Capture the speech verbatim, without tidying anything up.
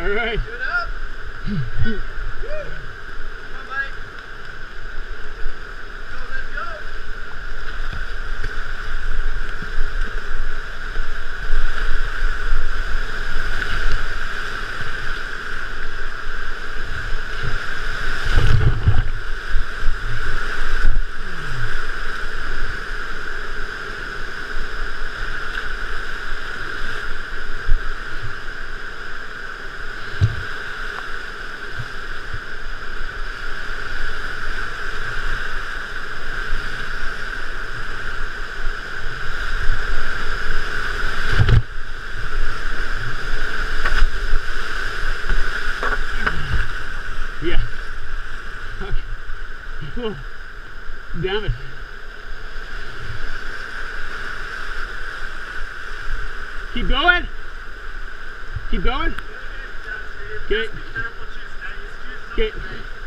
All right. Good up. Come on, mate. Go, let's go. Yeah. Okay. Oh, damn it. Keep going. Keep going. Okay. Okay.